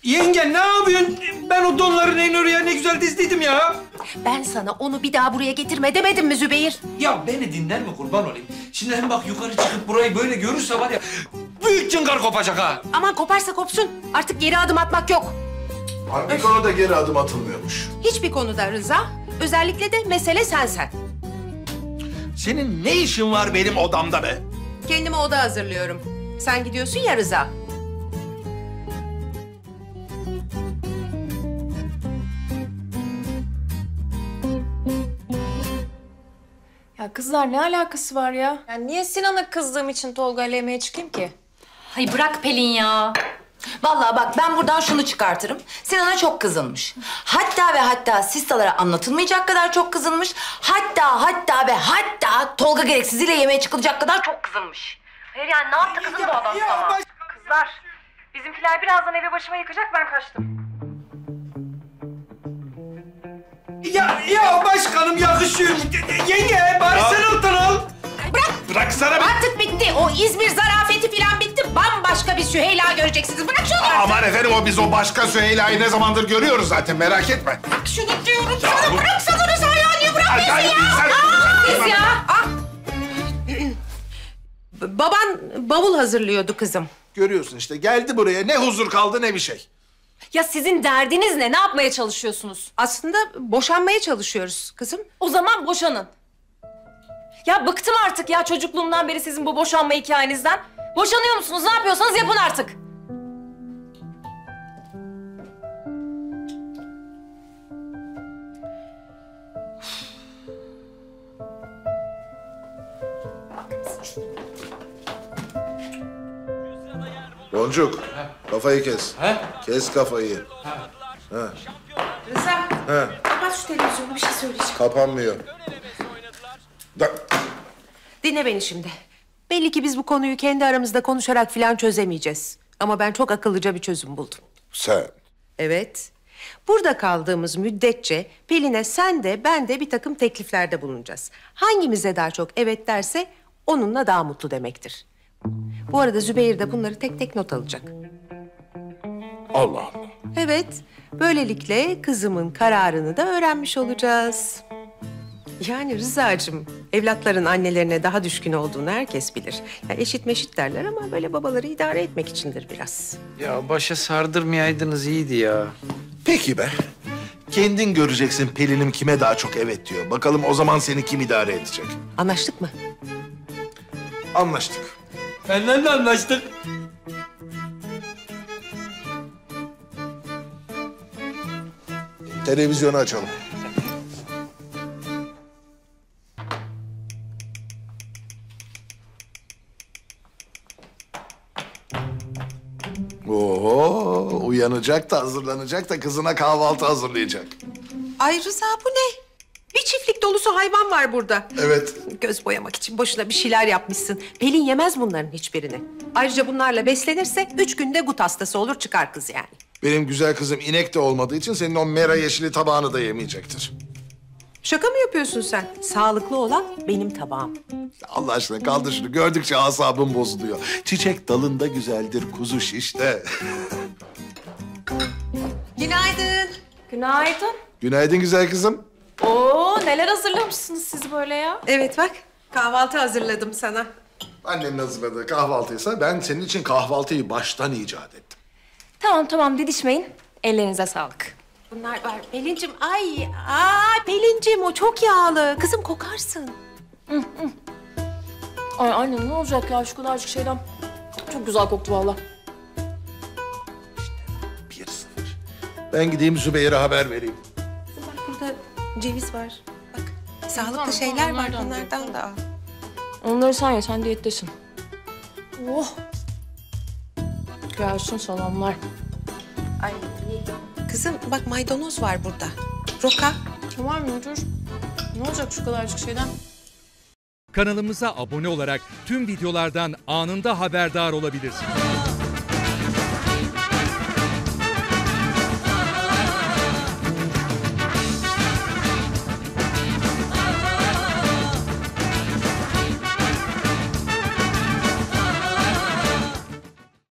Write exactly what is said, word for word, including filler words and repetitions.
Yenge ne yapıyorsun? Ben o donların en oraya ne güzel dizdiydim ya. Ben sana onu bir daha buraya getirme demedim mi Zübeyir? Ya beni dinler mi kurban olayım? Şimdi hem bak yukarı çıkıp burayı böyle görürse var ya... büyük cıngar kopacak ha. Aman koparsa kopsun. Artık geri adım atmak yok. Hangi konuda geri adım atılmıyormuş? Hiçbir konuda Rıza. Özellikle de mesele sensen. Senin ne işin var benim odamda be? Kendime oda hazırlıyorum. Sen gidiyorsun ya Rıza. Ya kızlar ne alakası var ya? Yani niye Sinan'a kızdığım için Tolga'yla yemeğe çıkayım ki? Hay bırak Pelin ya. Vallahi bak ben buradan şunu çıkartırım. Sinan'a çok kızılmış. Hatta ve hatta Sistalara anlatılmayacak kadar çok kızılmış. Hatta hatta ve hatta Tolga gereksiziyle yemeğe çıkılacak kadar çok kızılmış. Hayır yani ne yaptı kızım bu adam sana? baş- Kızlar, bizimkiler birazdan evi başıma yıkacak, ben kaçtım. Ya, ya başkanım yakışıyor. Yenge bari sen alttan al. Bırak! Bıraksana be! Artık bitti. O İzmir zarafeti falan bitti. Bambaşka bir Süheyla göreceksiniz. Bırak şunu artık. Aman efendim o biz o başka Süheyla'yı ne zamandır görüyoruz zaten merak etme. Bırak şunu diyorum sana. bu- Bıraksana Rıza ya. Niye bırakmıyorsun Ay, ay, ya? sen- Aa, sen- biz ya. Ah. Baban bavul hazırlıyordu kızım. Görüyorsun işte geldi buraya ne huzur kaldı ne bir şey. Ya sizin derdiniz ne? Ne yapmaya çalışıyorsunuz? Aslında boşanmaya çalışıyoruz kızım. O zaman boşanın. Ya bıktım artık ya çocukluğumdan beri sizin bu boşanma hikayenizden. Boşanıyor musunuz? Ne yapıyorsanız yapın artık. Boncuk kafayı kes. He? Kes kafayı. Rıza, kapat şu televizyonu. Bir şey söyleyeceğim. Kapanmıyor. Da Dinle beni şimdi. Belli ki biz bu konuyu kendi aramızda konuşarak falan çözemeyeceğiz. Ama ben çok akıllıca bir çözüm buldum. sen. Evet. Burada kaldığımız müddetçe Pelin'e sen de ben de bir takım tekliflerde bulunacağız. Hangimize daha çok evet derse onunla daha mutlu demektir. Bu arada Zübeyir de bunları tek tek not alacak. Allah Allah. Evet, böylelikle kızımın kararını da öğrenmiş olacağız. Yani Rıza'cığım, evlatların annelerine daha düşkün olduğunu herkes bilir. Ya eşit meşit derler ama böyle babaları idare etmek içindir biraz. Ya başa sardırmayaydınız iyiydi ya. Peki be. Kendin göreceksin Pelin'im kime daha çok evet diyor. Bakalım o zaman seni kim idare edecek? Anlaştık mı? Anlaştık. Benden de anlaştık. Televizyonu açalım. Oo, uyanacak da hazırlanacak da kızına kahvaltı hazırlayacak. Ay Rıza bu ne? Bir çiftlik dolusu hayvan var burada. Evet. Göz boyamak için boşuna bir şeyler yapmışsın. Pelin yemez bunların hiçbirini. Ayrıca bunlarla beslenirse üç günde gut hastası olur çıkar kız yani. Benim güzel kızım inek de olmadığı için senin o mera yeşili tabağını da yemeyecektir. Şaka mı yapıyorsun sen? Sağlıklı olan benim tabağım. Allah aşkına kaldır şunu. Gördükçe asabım bozuluyor. Çiçek dalında güzeldir kuzu şişte. Günaydın. Günaydın. Günaydın güzel kızım. Oo neler hazırlamışsınız siz böyle ya? Evet bak kahvaltı hazırladım sana. Annenin hazırladığı kahvaltıysa ben senin için kahvaltıyı baştan icat ettim. Tamam tamam didişmeyin. Ellerinize sağlık. Bunlar var. Pelincim ay ay Pelincim o çok yağlı. Kızım kokarsın. Ay anne ne olacak ya şu kadarcık şeyden. Çok güzel koktu vallahi. Bir sıfır. Ben gideyim Zübeyir'e haber vereyim. Bak burada ceviz var. Bak sağlıklı Tamam, şeyler tamam, var. onlardan Bunlardan da al. Onları sen ye, sen diyettesin. Oh! Gelsin salamlar. Ay kızım bak maydanoz var burada. Roka. Tamam müdür. Ne olacak şu kadarcık şeyden? Kanalımıza abone olarak tüm videolardan anında haberdar olabilirsiniz.